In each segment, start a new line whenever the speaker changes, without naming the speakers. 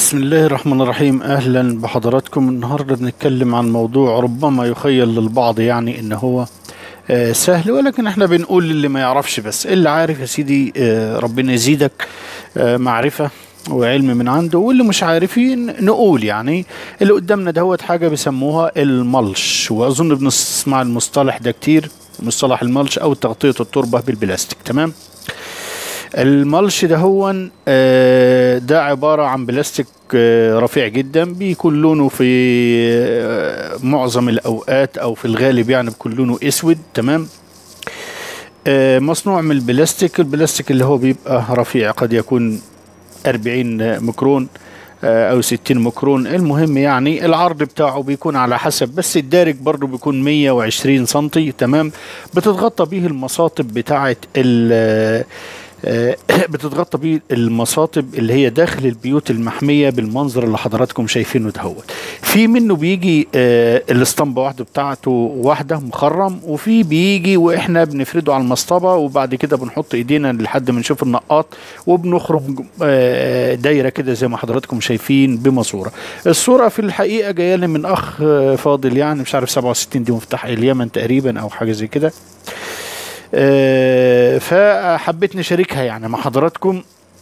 بسم الله الرحمن الرحيم. أهلا بحضراتكم. النهاردة بنتكلم عن موضوع ربما يخيل للبعض يعني إن هو سهل، ولكن احنا بنقول للي ما يعرفش، بس اللي عارف يا سيدي ربنا يزيدك معرفة وعلم من عنده، واللي مش عارفين نقول يعني اللي قدامنا دهوت حاجة بيسموها الملش، وأظن بنسمع المصطلح ده كتير، مصطلح الملش أو تغطية التربة بالبلاستيك. تمام. الملش ده هو ده عبارة عن بلاستيك رفيع جدا، بيكون لونه في معظم الأوقات أو في الغالب يعني بيكون لونه أسود. تمام. مصنوع من البلاستيك اللي هو بيبقى رفيع، قد يكون 40 ميكرون أو 60 ميكرون. المهم يعني العرض بتاعه بيكون على حسب، بس الدارج برضو بيكون 120 سنتي. تمام. بتتغطى به المصاطب بتاعة بتتغطى بيه المصاطب اللي هي داخل البيوت المحمية بالمنظر اللي حضراتكم شايفينه دهوت. في منه بيجي الاسطمبة واحدة بتاعته واحدة مخرم، وفي بيجي واحنا بنفرده على المصطبة وبعد كده بنحط ايدينا لحد ما نشوف النقاط وبنخرج دايرة كده زي ما حضراتكم شايفين بماسورة. الصورة في الحقيقة جاية لي من اخ فاضل، يعني مش عارف 67 دي مفتاح اليمن تقريبا او حاجة زي كده، فحبيت نشاركها يعني مع حضراتكم،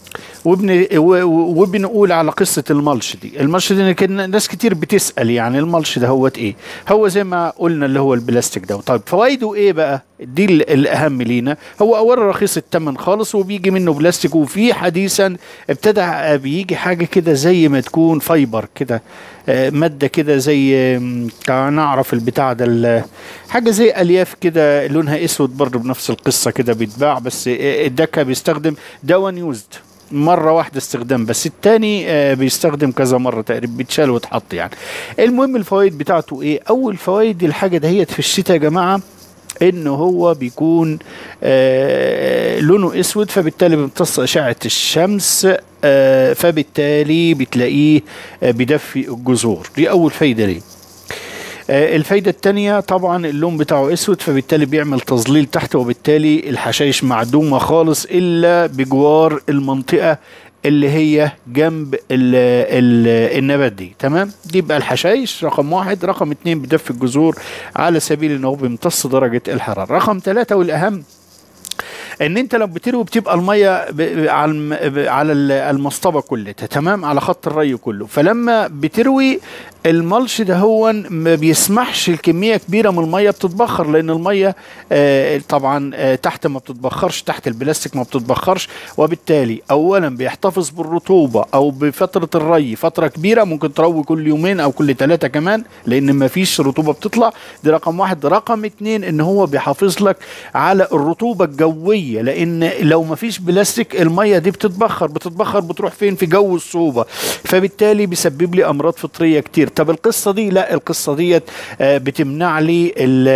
وبنقول على قصة الملش دي. الملش دي كان ناس كتير بتسأل يعني الملش ده هو ايه. هو زي ما قلنا اللي هو البلاستيك ده. طيب فوائده ايه بقى؟ دي الأهم لينا. هو أولا رخيص الثمن خالص، وبيجي منه بلاستيك، وفي حديثا ابتدى بيجي حاجة كده زي ما تكون فايبر كده، مادة كده زي نعرف البتاع ده، حاجة زي ألياف كده لونها أسود برضه بنفس القصة كده بيتباع، بس الدكا بيستخدم ده وان يوزد مرة واحدة استخدام، بس التاني بيستخدم كذا مرة تقريبا، بيتشال وتحط يعني. المهم الفوائد بتاعته ايه؟ أول فوائد الحاجة دهيت في الشتاء يا جماعة انه هو بيكون لونه اسود، فبالتالي بيمتص اشعة الشمس، فبالتالي بتلاقيه بيدفي الجذور. دي اول فايدة ليه. الفايدة التانية طبعا اللون بتاعه اسود، فبالتالي بيعمل تظليل تحت، وبالتالي الحشائش معدومة خالص الا بجوار المنطقة اللي هي جنب النبات دي. تمام. دي بقى الحشائش رقم واحد. رقم اتنين بيدفي الجذور على سبيل انه بيمتص درجة الحرارة. رقم ثلاثة والاهم ان انت لو بتروي بتبقى الميه على المصطبه كلها. تمام. على خط الري كله. فلما بتروي الملش ده هو ما بيسمحش الكميه كبيره من الميه بتتبخر، لان الميه طبعا تحت ما بتتبخرش، تحت البلاستيك ما بتتبخرش، وبالتالي اولا بيحتفظ بالرطوبه او بفتره الري فتره كبيره، ممكن تروي كل يومين او كل ثلاثه كمان لان ما فيش رطوبه بتطلع. دي رقم واحد. رقم اتنين ان هو بيحافظ لك على الرطوبه الجويه، لان لو ما فيش بلاستيك الميه دي بتتبخر بتروح فين؟ في جو الصوبه، فبالتالي بيسبب لي امراض فطريه كتير. طب القصه دي لا، القصه ديت بتمنع لي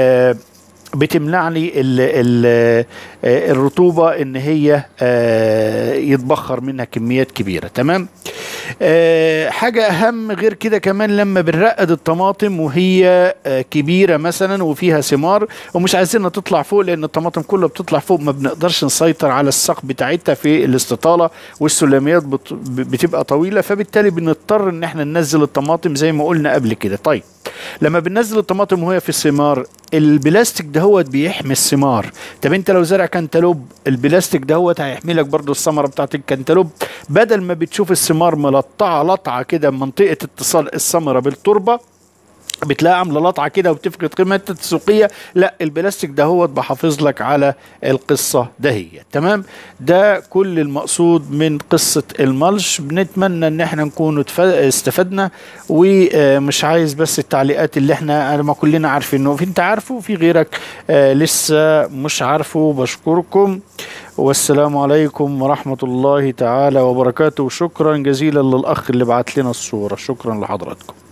الرطوبة ان هي يتبخر منها كميات كبيرة. تمام. حاجة اهم غير كده كمان، لما بنرقد الطماطم وهي كبيرة مثلا وفيها ثمار ومش عايزينها تطلع فوق، لان الطماطم كلها بتطلع فوق، ما بنقدرش نسيطر على الساق بتاعتها في الاستطالة، والسلاميات بتبقى طويلة، فبالتالي بنضطر ان احنا ننزل الطماطم زي ما قلنا قبل كده. طيب لما بننزل الطماطم وهي في الثمار، البلاستيك دهوت بيحمي الثمار. طب انت لو زرع كنتالوب، البلاستيك دهوت هيحمي لك برضو الثمره بتاعت الكنتالوب، بدل ما بتشوف الثمار ملطعه لطعه كده منطقه اتصال الثمره بالتربه بتلاقي عامله لطعه كده وبتفقد قيمتها التسويقيه، لا البلاستيك ده هو بحافظ لك على القصه دهية. تمام. ده كل المقصود من قصه الملش. بنتمنى ان احنا نكون استفدنا، ومش عايز بس التعليقات اللي احنا ما كلنا عارفينه، في انت عارفه وفي غيرك لسه مش عارفه. بشكركم والسلام عليكم ورحمه الله تعالى وبركاته. شكرا جزيلا للاخ اللي بعت لنا الصوره. شكرا لحضراتكم.